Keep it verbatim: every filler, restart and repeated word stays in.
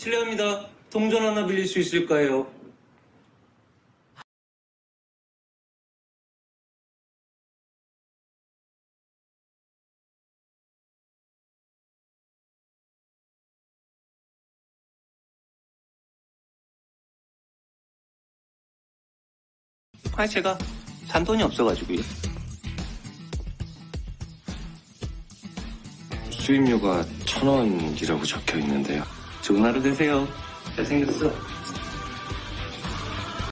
실례합니다. 동전 하나 빌릴 수 있을까요? 아, 제가 잔돈이 없어가지고요. 수임료가 천 원이라고 적혀 있는데요. 좋은 하루 되세요. 잘생겼어.